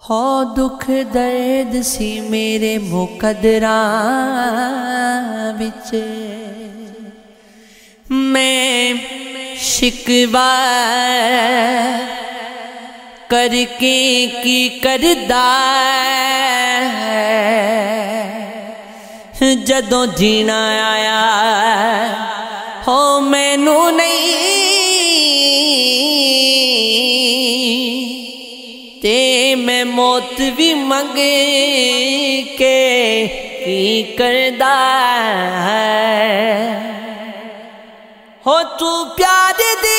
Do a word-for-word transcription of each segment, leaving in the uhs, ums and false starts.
ہو دکھ درد سی میرے مقدراں وچ میں شکوہ کر کے کی کردا جدوں جینا آیا ہو مینوں نہیں تے میں موت بھی منگ کے کی کردا ہو تو پیار دی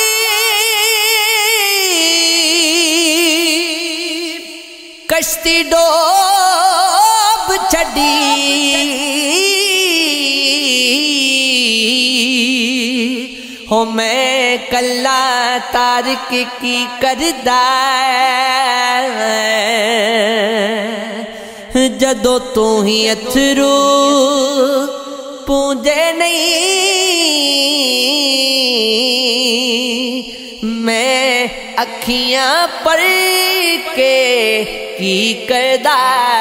کشتی ڈوب چھڈی ہو میں کلا تارک کی کردا جدو تو ہی اتھرو پونجے نہیں میں اکھیاں پر کے کی کردا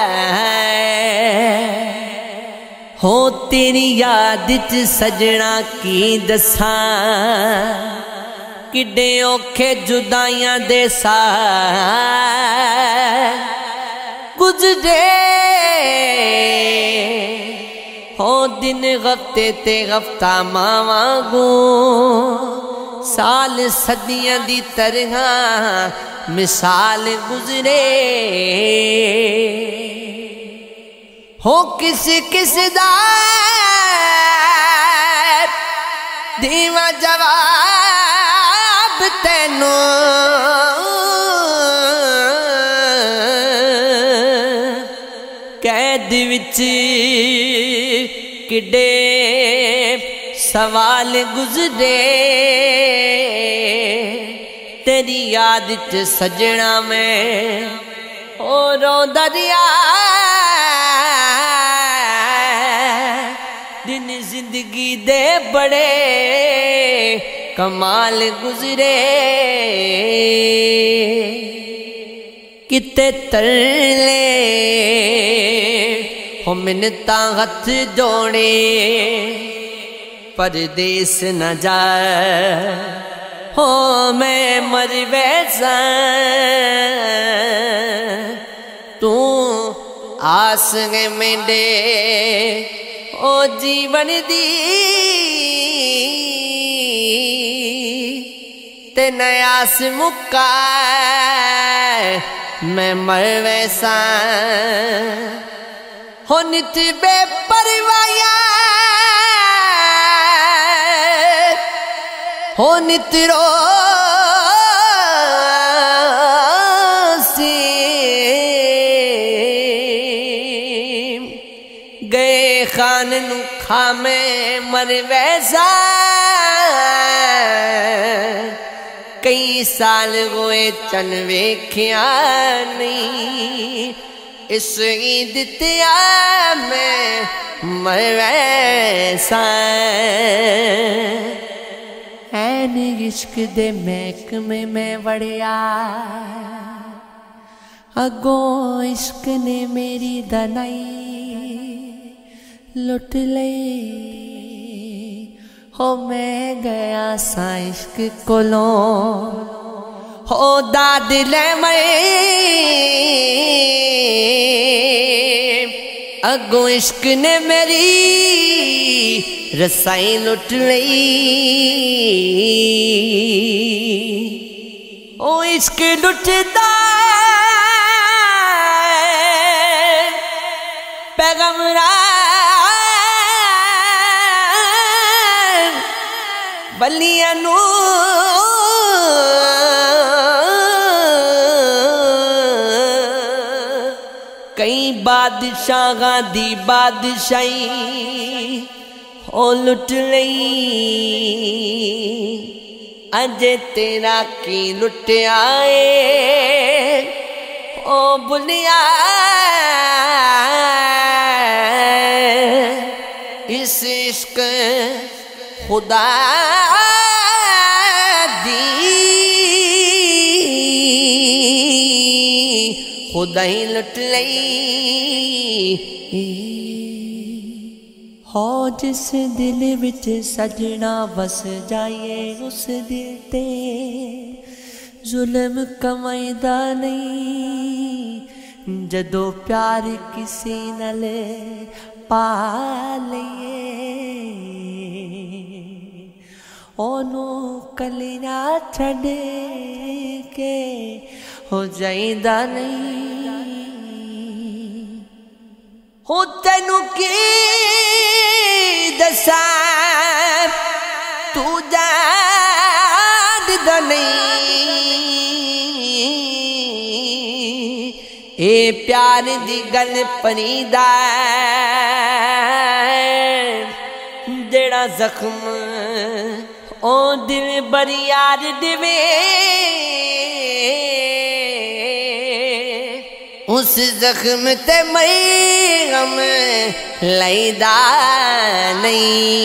ہو تیری یاد چ سجنا کی دساں کڈے اوکھے جدائیاں دے سال گزرے ہو دن غفتے تے غفتہ ماواں گو سال صدیاں دی طرح مثال گزرے ہو کس کس دا دیواں جواب تینوں قید وچ کڈے سوال گزرے تیری یاد چ سجنا میں او رو دریا دن زندگی دے بڑے کمال گزرے کتے ترلے ہو منتاں ہتھ جوڑے پردیس نہ جا ہو میں مر ویسا تو آس گے مینڈے او جیون دی تے نیاس مکا میں مر ویسا ہو نت بے پروایا ہو نت رو سی گئے خان نو کھا میں مر ویسا کئی سال ہوئے چن ویکھیا نہیں اس عید تیا میں مر ویسا این عشق دے محکمے میں وڑیا اگوں عشق نے میری دنائی لٹ لئی ہو میں گیا سا عشق کولوں ہو داد لے میں اگوں عشق نے میری رسائی لٹ لئی او عشق لٹدا پیغمبر بلیاں نو کئی بادشاہاں دی بادشاہی او لٹ لئی اجے تیرا کی لٹیا اے او بلیا اس عشق خدا دی خدا ہی لٹ لئی ہو جس دل وچ سجنا بس جائے اس دل تے ظلم کمائیدا نہیں جدو پیار کسی نال پا لئیے اونوں کلیاں چھڈ کے ہو جائیدا نہیں ہو تینوں کی دساں تو جاندا نہیں اے پیار دی گل پریدا جڑا زخم او دل بری یار دیوے اس زخم تے میں غم لائیدا نہیں